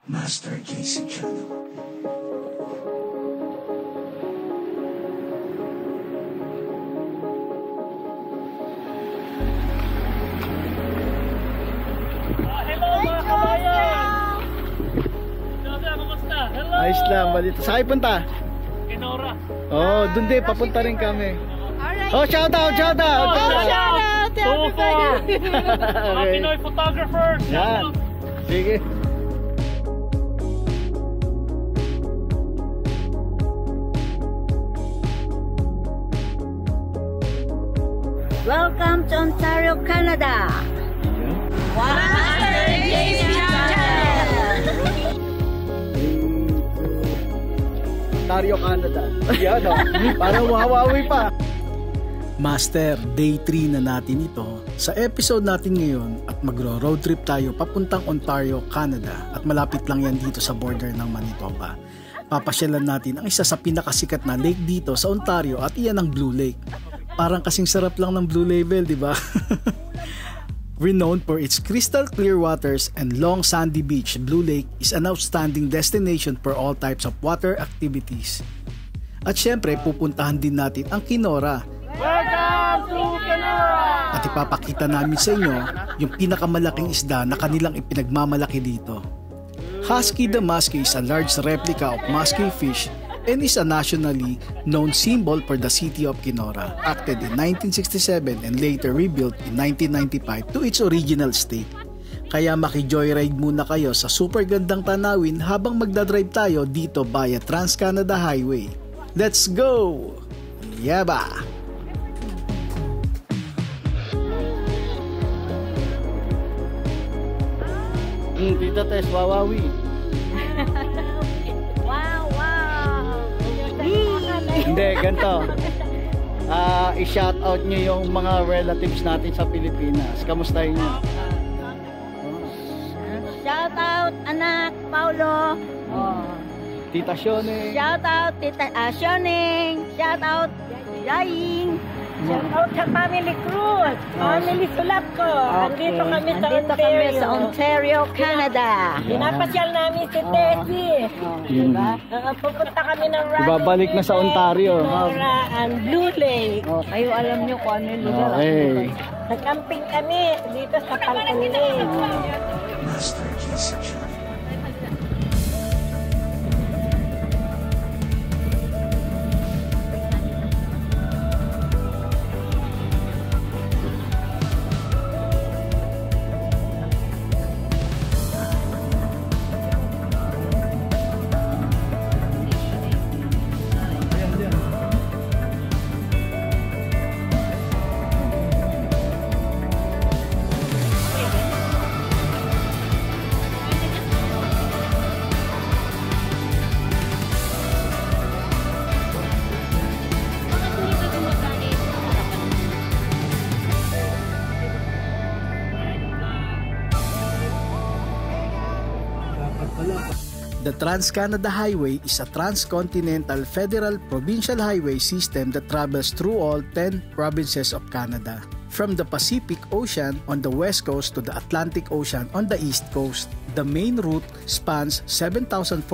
Master JC Channel. Hello mga kabayan! Hello, kamusta? Hello! Ayos lang, balita. Saan kayo punta? Kinora. Oh, dun din, papunta rin kami. Alright. Oh, shout out, shout out! Oh, shout out to everybody. Mga Okay. Pinoy photographers! Yan. Sige. Welcome to Ontario, Canada. Master JC Channel. Ontario, Canada. Yan o. Parang mahawawi pa. Master, day 3 na natin ito. Sa episode natin ngayon at magro-road trip tayo papuntang Ontario, Canada at malapit lang yan dito sa border ng Manitoba. Papasyalan natin ang isa sa pinakasikat na lake dito sa Ontario at iyan ang Blue Lake. Parang kasing sarap lang ng Blue Label, di ba? Renowned for its crystal clear waters and long sandy beach, Blue Lake is an outstanding destination for all types of water activities. At syempre, pupuntahan din natin ang Kenora. Welcome to Kinora! At ipapakita namin sa inyo yung pinakamalaking isda na kanilang ipinagmamalaki dito. Husky the Muskie is a large replica of muskie fish and is a nationally known symbol for the city of Kenora, acted in 1967 and later rebuilt in 1995 to its original state. Kaya maki-joyride muna kayo sa super gandang tanawin habang magdadrive tayo dito via Trans-Canada Highway. Let's go! Yaba! Tita Tess, wawawi. Wow, wow. Hindi, ganito. I-shout out nyo yung mga relatives natin sa Pilipinas. Kamustahin nyo? Shout out, anak, Paulo. Oh. Tita Shone. Shout out, Tita Sioning. Shout out, Yaing. Shout out sa Family Cruz, Family Sulapco. Nandito kami sa Nandito Ontario. kami sa Ontario, Canada. Pinapasyal namin si Tessie. Diba? Pupunta kami ng Rocky Ibabalik na sa Ontario. Kenora and Blue Lake. Oh, kayo alam nyo kung ano yung lugar. Okay. Nag-camping kami dito sa Palcolin. Master JC Channel. The Trans-Canada Highway is a transcontinental federal provincial highway system that travels through all 10 provinces of Canada, from the Pacific Ocean on the west coast to the Atlantic Ocean on the east coast. The main route spans 7,476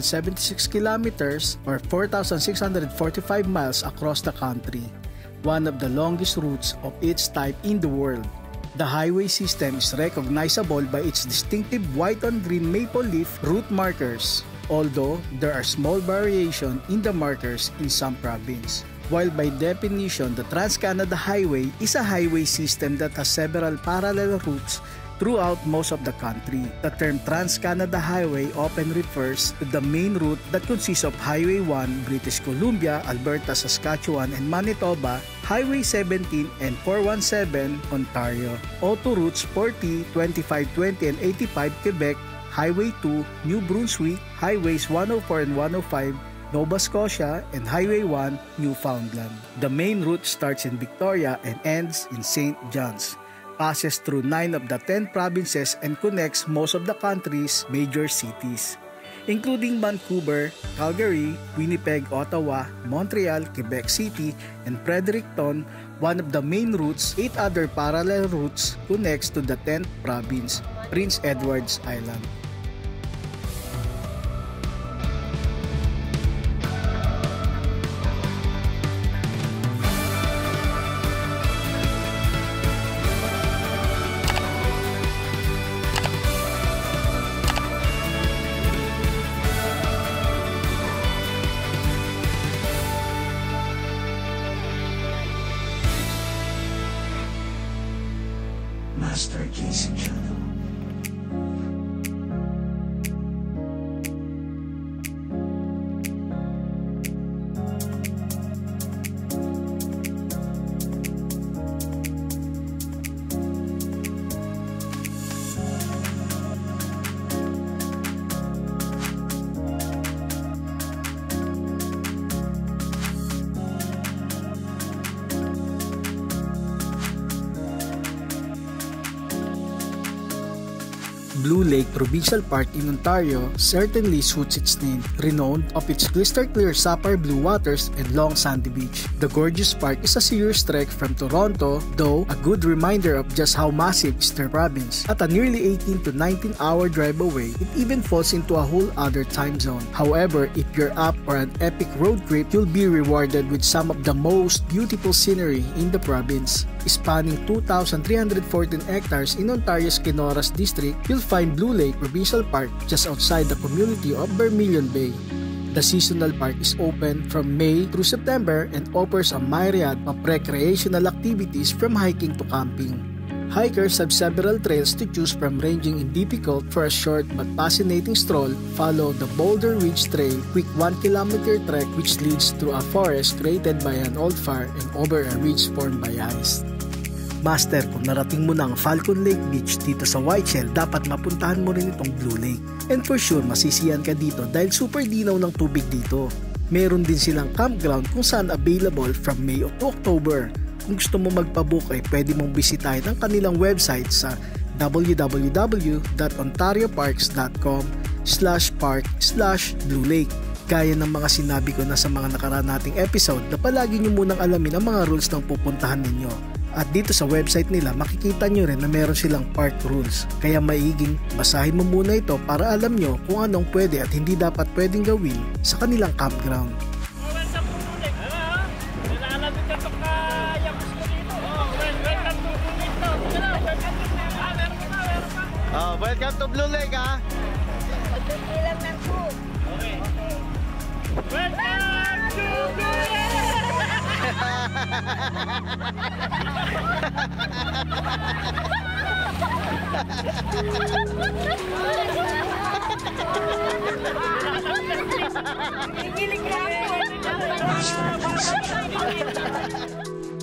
kilometers or 4,645 miles across the country, one of the longest routes of its type in the world. The highway system is recognizable by its distinctive white on green maple leaf route markers, although there are small variation in the markers in some province. While by definition, the Trans-Canada Highway is a highway system that has several parallel routes throughout most of the country. The term Trans-Canada Highway often refers to the main route that consists of Highway 1, British Columbia, Alberta, Saskatchewan, and Manitoba, Highway 17 and 417, Ontario, Auto Routes 40, 2520, and 85, Quebec, Highway 2, New Brunswick, Highways 104 and 105, Nova Scotia, and Highway 1, Newfoundland. The main route starts in Victoria and ends in St. John's, passes through 9 of the 10 provinces and connects most of the country's major cities, including Vancouver, Calgary, Winnipeg, Ottawa, Montreal, Quebec City, and Fredericton. One of the main routes, 8 other parallel routes, connects to the 10th province, Prince Edward's Island. Jason Channel. Blue Lake Provincial Park in Ontario certainly suits its name, renowned of its crystal-clear sapphire blue waters and long sandy beach. The gorgeous park is a serious trek from Toronto, though a good reminder of just how massive is their province. At a nearly 18 to 19-hour drive away, it even falls into a whole other time zone. However, if you're up for an epic road trip, you'll be rewarded with some of the most beautiful scenery in the province. Spanning 2,314 hectares in Ontario's Kenora's district, you'll find Blue Lake Provincial Park just outside the community of Vermilion Bay. The seasonal park is open from May through September and offers a myriad of recreational activities from hiking to camping. Hikers have several trails to choose from, ranging in difficult for a short but fascinating stroll. Follow the Boulder Ridge Trail, quick 1-kilometer trek which leads through a forest created by an old fire and over a ridge formed by ice. Master, kung narating mo na ang Falcon Lake Beach dito sa Whiteshell, dapat mapuntahan mo rin itong Blue Lake. And for sure, masisiyan ka dito dahil super dinaw ng tubig dito. Meron din silang campground kung saan available from May to October. Kung gusto mo magpabook ay pwede mong bisitahin ang kanilang website sa www.ontarioparks.com/park/Blue Lake. Gaya ng mga sinabi ko na sa mga nakaraan nating episode na palagi nyo munang alamin ang mga rules ng pupuntahan ninyo. At dito sa website nila makikita nyo rin na meron silang park rules. Kaya maiging basahin mo muna ito para alam nyo kung anong pwede at hindi dapat pwedeng gawin sa kanilang campground. Welcome to Blue Lake, ha? Ilang ng po. Okay. Welcome to Blue Lake! Master Jason Channel.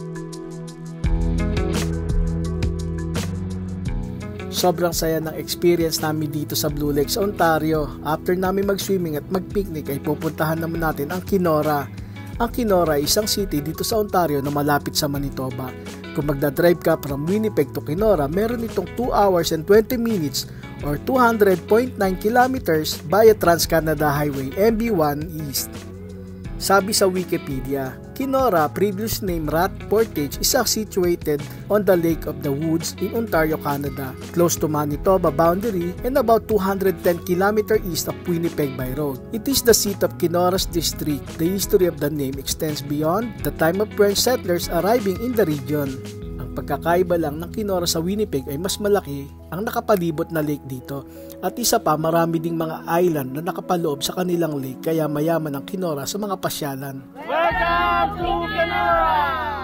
Sobrang saya ng experience namin dito sa Blue Lake sa Ontario. After namin mag-swimming at mag-picnic ay pupuntahan naman natin ang Kenora. Ang Kenora ay isang city dito sa Ontario na malapit sa Manitoba. Kung magdadrive ka from Winnipeg to Kenora, meron itong 2 hours and 20 minutes or 200.9 kilometers via Trans-Canada Highway MB1 East. Sabi sa Wikipedia, Kenora, previous name Rat Portage, is situated on the Lake of the Woods in Ontario, Canada, close to Manitoba boundary and about 210 km east of Winnipeg by road. It is the seat of Kenora's district. The history of the name extends beyond the time of French settlers arriving in the region. Ang pagkakaiba lang ng Kenora sa Winnipeg ay mas malaki ang nakapalibot na lake dito. At isa pa, marami ding mga island na nakapaloob sa kanilang lake kaya mayaman ang Kenora sa mga pasyalan. Welcome to Kenora!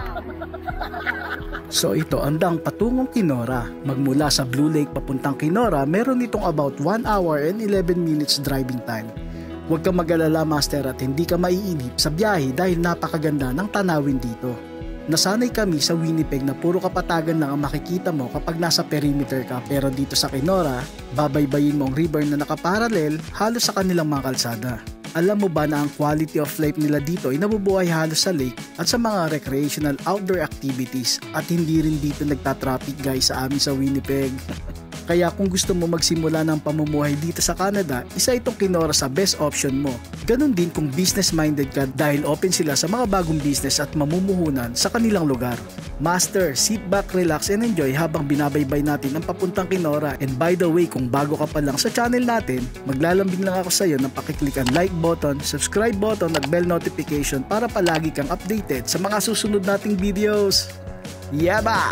So ito, andang patungong Kenora. Magmula sa Blue Lake papuntang Kenora, meron itong about 1 hour and 11 minutes driving time. Huwag kang mag-alala, Master, at hindi ka maiinip sa biyahe dahil napakaganda ng tanawin dito. Nasanay kami sa Winnipeg na puro kapatagan lang ang makikita mo kapag nasa perimeter ka, pero dito sa Kenora, babaybayin mo ang river na nakaparalel halos sa kanilang mga kalsada. Alam mo ba na ang quality of life nila dito ay nabubuhay halos sa lake at sa mga recreational outdoor activities, at hindi rin dito nagtatraffic guys sa amin sa Winnipeg. Kaya kung gusto mo magsimula ng pamumuhay dito sa Canada, isa itong Kenora sa best option mo. Ganon din kung business-minded ka dahil open sila sa mga bagong business at mamumuhunan sa kanilang lugar. Master, sit back, relax and enjoy habang binabaybay natin ang papuntang Kenora. And by the way, kung bago ka pa lang sa channel natin, maglalambing lang ako sa iyo ng pakiclick ang like button, subscribe button at bell notification para palagi kang updated sa mga susunod nating videos. Yaba!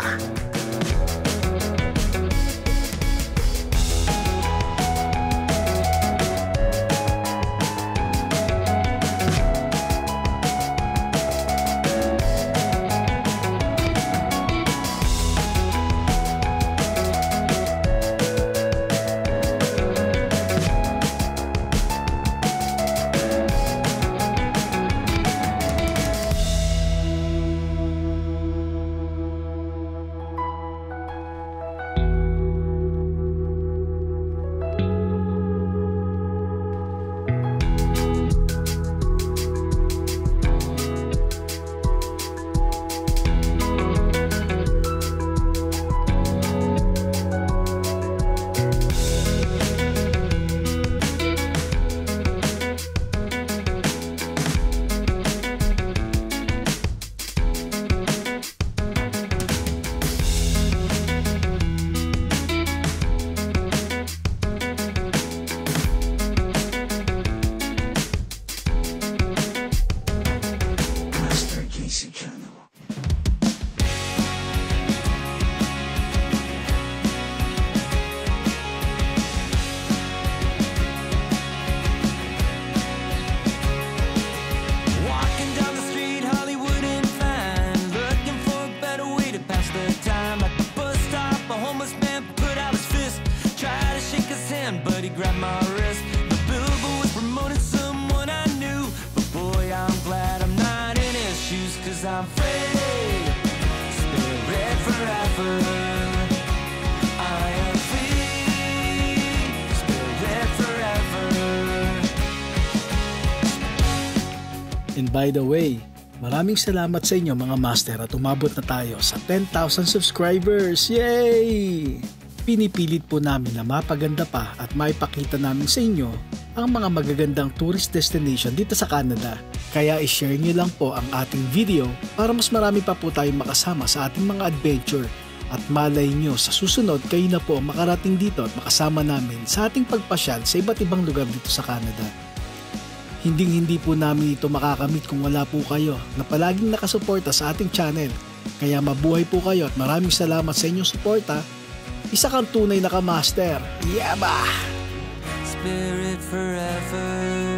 And by the way, maraming salamat sa inyo mga master at umabot na tayo sa 10,000 subscribers! Yay! Pinipilit po namin na mapaganda pa at maipakita namin sa inyo ang mga magagandang tourist destination dito sa Canada. Kaya i-share nyo lang po ang ating video para mas marami pa po tayong makasama sa ating mga adventure. At malay nyo sa susunod kayo na po makarating dito at makasama namin sa ating pagpasyal sa iba't ibang lugar dito sa Canada. Hindi po namin ito makakamit kung wala po kayo na palaging nakasuporta sa ating channel. Kaya mabuhay po kayo at maraming salamat sa inyong suporta. Isa kang tunay na ka-master. Yaba! Spirit forever,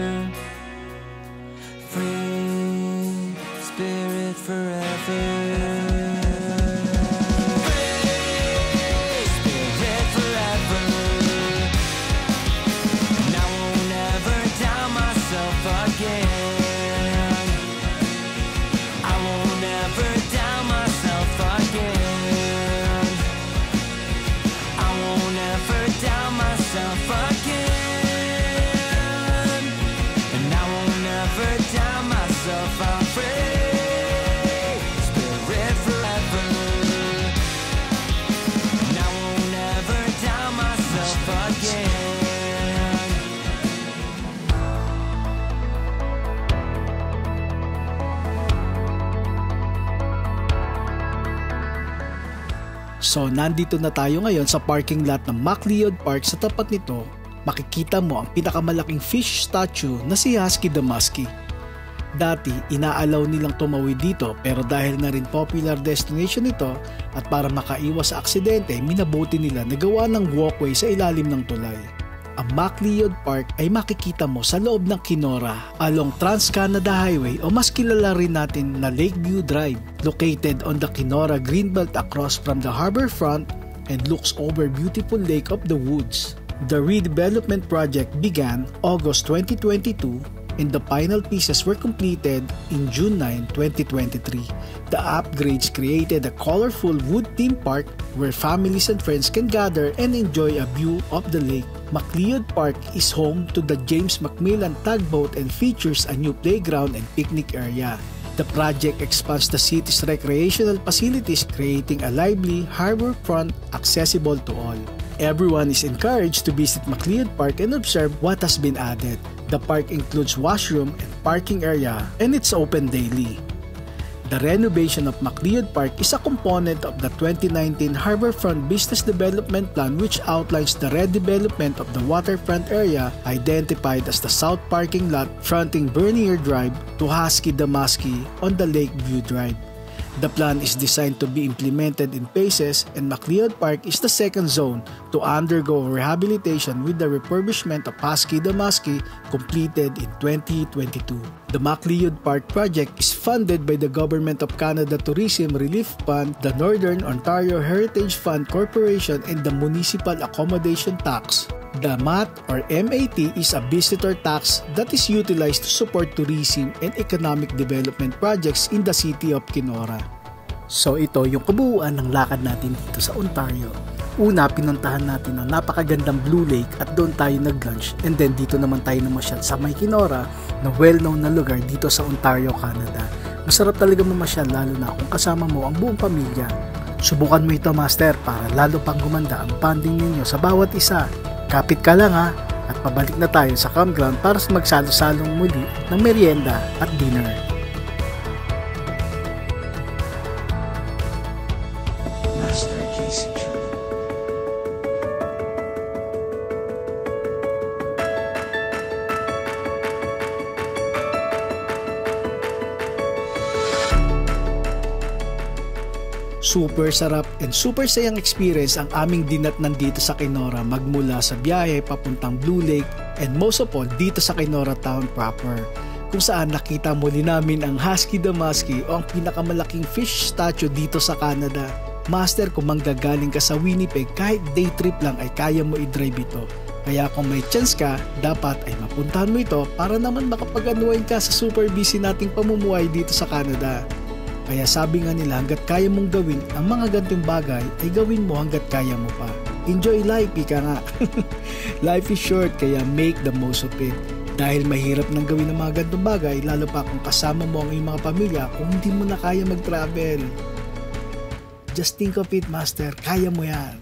free, spirit forever. So nandito na tayo ngayon sa parking lot ng MacLeod Park. Sa tapat nito, makikita mo ang pinakamalaking fish statue na si Husky the Muskie. Dati, inaalaw nilang tumawid dito pero dahil na rin popular destination ito at para makaiwas sa aksidente, minabuti nila na gawa ng walkway sa ilalim ng tulay. Ang MacLeod Park ay makikita mo sa loob ng Kenora along Trans-Canada Highway o mas kilala rin natin na Lakeview Drive, located on the Kenora Greenbelt across from the harbor front and looks over beautiful Lake of the Woods. The redevelopment project began August 2022 and the final pieces were completed in June 9, 2023. The upgrades created a colorful wood theme park where families and friends can gather and enjoy a view of the lake. MacLeod Park is home to the James McMillan Tugboat and features a new playground and picnic area. The project expands the city's recreational facilities, creating a lively harbor front accessible to all. Everyone is encouraged to visit MacLeod Park and observe what has been added. The park includes washroom and parking area and it's open daily. The renovation of MacLeod Park is a component of the 2019 Harborfront Business Development Plan, which outlines the redevelopment of the waterfront area identified as the south parking lot fronting Bernier Drive to Husky the Muskie on the Lakeview Drive. The plan is designed to be implemented in phases, and MacLeod Park is the second zone to undergo rehabilitation with the refurbishment of Husky the Muskie completed in 2022. The MacLeod Park project is funded by the Government of Canada Tourism Relief Fund, the Northern Ontario Heritage Fund Corporation, and the Municipal Accommodation Tax. The MAT or MAT is a visitor tax that is utilized to support tourism and economic development projects in the city of Kenora. So ito yung kabuuan ng lakad natin dito sa Ontario. Una, pinuntahan natin ang napakagandang Blue Lake at doon tayo nag-lunch, and then dito naman tayo namasyal sa may Kenora na well-known na lugar dito sa Ontario, Canada. Masarap talaga mamasyal lalo na kung kasama mo ang buong pamilya. Subukan mo ito, Master, para lalo pang gumanda ang bonding ninyo sa bawat isa. Kapit ka lang ha, at pabalik na tayo sa campground para sa magsalo-salong muli ng merienda at dinner. Master Casey. Super sarap and super sayang experience ang aming dinatnan dito sa Kenora, magmula sa biyahe papuntang Blue Lake and most of all dito sa Kenora town proper, kung saan nakita muli namin ang Husky the Muskie o ang pinakamalaking fish statue dito sa Canada. Master, kung manggagaling ka sa Winnipeg, kahit day trip lang ay kaya mo i-drive ito. Kaya kung may chance ka, dapat ay mapuntahan mo ito para naman makapag-unwind ka sa super busy nating pamumuhay dito sa Canada. Kaya sabi nga nila, hanggat kaya mong gawin ang mga ganitong bagay, ay gawin mo hanggat kaya mo pa. Enjoy life, ika nga. Life is short, kaya make the most of it. Dahil mahirap nang gawin ng mga ganitong bagay, lalo pa kung kasama mo ang iyong mga pamilya kung hindi mo na kaya mag-travel. Just think of it, Master. Kaya mo yan.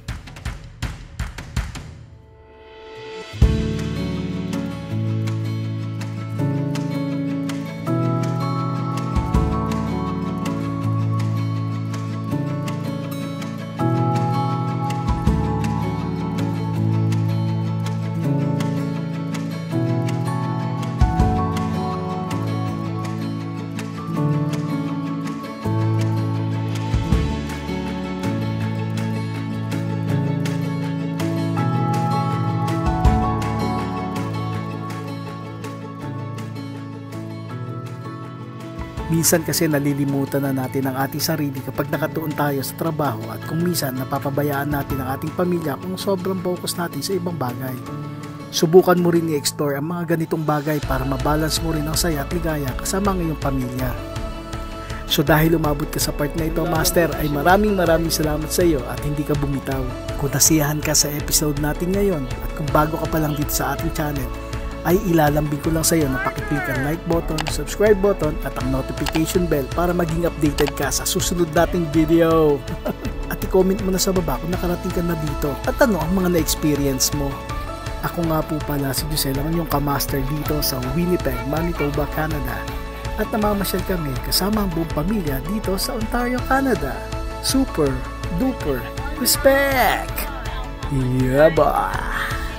Minsan kasi nalilimutan na natin ang ating sarili kapag nakatuon tayo sa trabaho at kung minsan napapabayaan natin ang ating pamilya kung sobrang focus natin sa ibang bagay. Subukan mo rin i-explore ang mga ganitong bagay para mabalance mo rin ang saya at ligaya kasama ng iyong pamilya. So dahil umabot ka sa part na ito, Master, ay maraming salamat sa iyo at hindi ka bumitaw. Kung nasiyahan ka sa episode natin ngayon at kung bago ka pa lang dito sa ating channel, ay ilalambing ko lang sa iyo na pakiclick ang like button, subscribe button at ang notification bell para maging updated ka sa susunod nating video. At i-comment mo na sa baba kung nakarating ka na dito at ano ang mga na-experience mo. Ako nga po pala si Giselle, ang inyong kamaster dito sa Winnipeg, Manitoba, Canada. At namamasyal kami kasama ang buong pamilya dito sa Ontario, Canada. Super duper respect! Yeah, boy!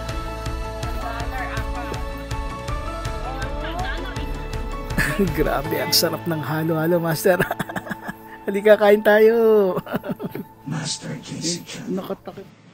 Grabe, ang sarap ng halo-halo, Master. Halika, kain tayo. Master Casey. Nakatakip.